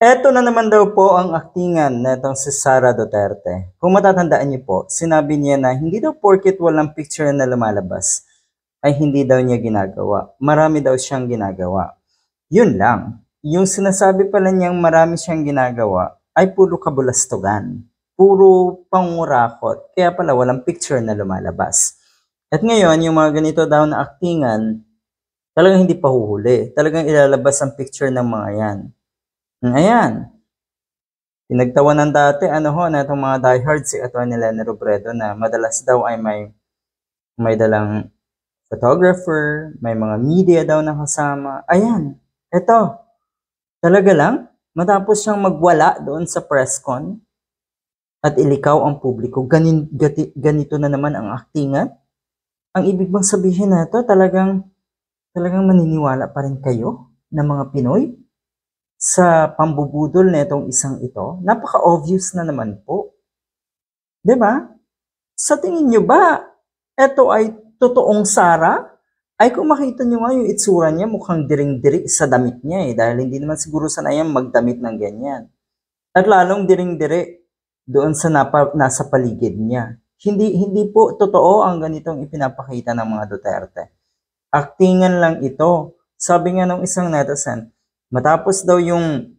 Eto na naman daw po ang aktingan netong si Sara Duterte. Kung matatandaan niyo po, sinabi niya na hindi daw porket walang picture na lumalabas ay hindi daw niya ginagawa. Marami daw siyang ginagawa. Yun lang. Yung sinasabi pala niyang marami siyang ginagawa ay puro kabulastugan. Puro pangurakot. Kaya pala walang picture na lumalabas. At ngayon, yung mga ganito daw na aktingan, talagang hindi pa huhuli. Talagang ilalabas ang picture ng mga yan. Ayan. Pinagtawanan dati, na itong mga diehards si Atty. Leni Robredo na madalas daw ay may dalang photographer, may mga media daw na kasama. Ayan, eto, talaga lang, matapos siyang magwala doon sa press con at ilikaw ang publiko, ganito na naman ang aktingan. Ang ibig bang sabihin na ito, talagang maniniwala pa rin kayo ng mga Pinoy sa pambubudol na itong isang ito? Napaka-obvious na naman po. 'Di ba? Sa tingin nyo ba, ito ay totoong Sara? Ay kung makita nyo nga yung itsura niya, mukhang diring-diri sa damit niya dahil hindi naman siguro sanayang magdamit ng ganyan. At lalong diring-diri doon sa nasa paligid niya. Hindi po totoo ang ganitong ipinapakita ng mga Duterte. Aktingan lang ito. Sabi nga ng isang netizen, matapos daw yung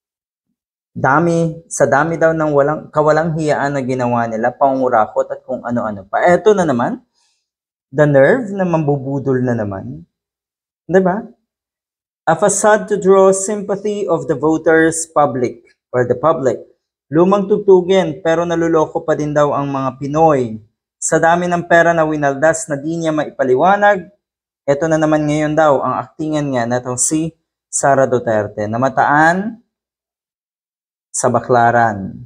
dami daw ng kawalang hiyaan na ginawa nila, pangurakot at kung ano-ano pa. Eto na naman, the nerve na mambubudol na naman. 'Di ba? A facade to draw sympathy of the voters public or the public. Lumang tugtugin pero naluloko pa din daw ang mga Pinoy. Sa dami ng pera na winaldas na di niya maipaliwanag, eto na naman ngayon daw ang aktingan nga na itong si Sara Duterte. Namataan sa Baclaran.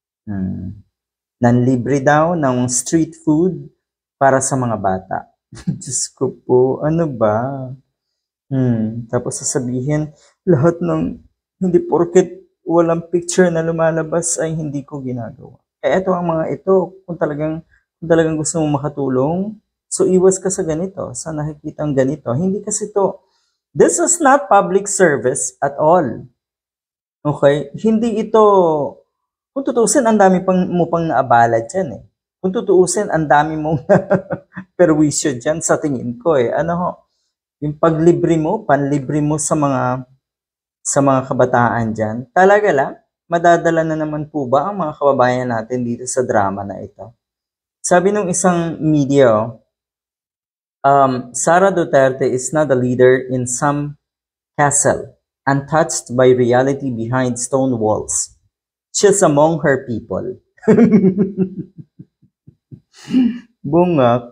Nanlibre daw ng street food para sa mga bata. Diyos ko po, ano ba? Tapos sasabihin, lahat ng hindi porket walang picture na lumalabas ay hindi ko ginagawa. Eto ang mga ito, kung talagang gusto mong makatulong, so iwas ka sa ganito, sa nakikitang ganito. Hindi kasi this is not public service at all. Okay? Hindi ito, kung tutuusin, ang dami mo pang naabala dyan Kung tutuusin, ang dami mong perwisyo dyan sa tingin ko yung panlibre mo sa mga kabataan dyan, talaga lang, madadala na naman po ba ang mga kababayan natin dito sa drama na ito? Sabi nung isang media, Sara Duterte is not a leader in some castle, untouched by reality behind stone walls. She's among her people. Bungak.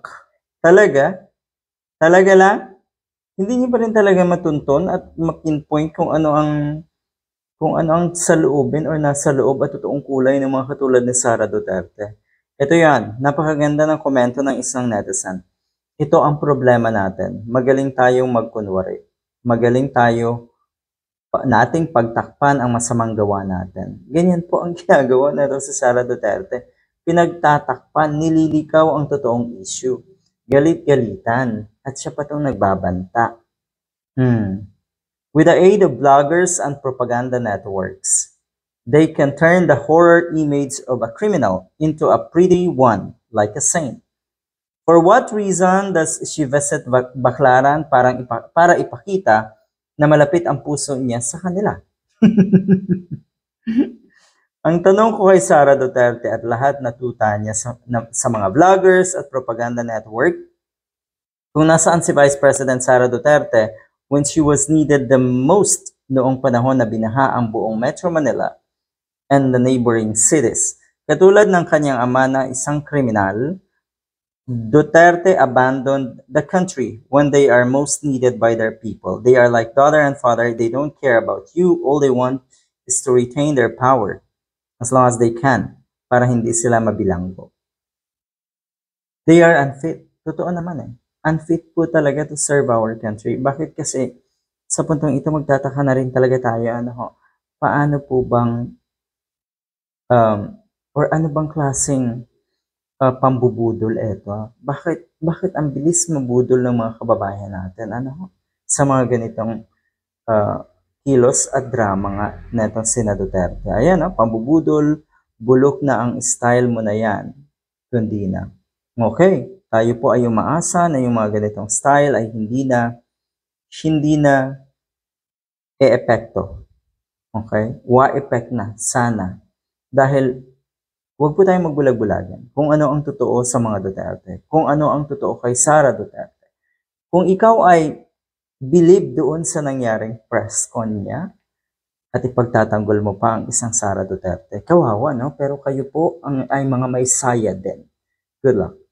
Talaga lang, hindi niyo pa rin talaga matunton at ma-pinpoint kung ano ang saloobin or nasa loob at totoong kulay ng mga katulad ni Sara Duterte. Ito yan, napakaganda ng komento ng isang netizen. Ito ang problema natin. Magaling tayong magkunwari. Magaling nating pagtakpan ang masamang gawa natin. Ganyan po ang ginagawa natin sa Sara Duterte. Pinagtatakpan, nililikaw ang totoong issue. Galit-galitan. At siya pa itong nagbabanta. With the aid of bloggers and propaganda networks, they can turn the horror image of a criminal into a pretty one, like a saint. For what reason does she visit Baclaran para ipakita na malapit ang puso niya sa kanila? Ang tanong ko kay Sara Duterte at lahat na tuta niya sa mga vloggers at propaganda network, kung nasaan si Vice President Sara Duterte when she was needed the most noong panahon na binaha ang buong Metro Manila and the neighboring cities. Katulad ng kanyang ama na isang kriminal, Duterte abandoned the country when they are most needed by their people. They are like daughter and father. They don't care about you. All they want is to retain their power as long as they can para hindi sila mabilanggo. They are unfit. Totoo naman Unfit po talaga to serve our country. Bakit kasi sa puntong ito magtataka na rin talaga tayo paano po bang or ano bang klaseng pambubudol ito? Bakit ang bilis mabudol ng mga kababayan natin sa mga ganitong kilos at drama nga netong sina Duterte. Ayan, pambubudol, bulok na ang style mo na yan, kundi na. Okay, tayo po ay umaasa na yung mga ganitong style ay hindi na e-epekto. Okay? Wa-effect na, sana. Dahil huwag po tayong magbulag-bulagan kung ano ang totoo sa mga Duterte, kung ano ang totoo kay Sara Duterte. Kung ikaw ay believe doon sa nangyaring press con niya at ipagtatanggol mo pa ang isang Sara Duterte, kawawa, no? Pero kayo po ay mga may saya din. Good luck.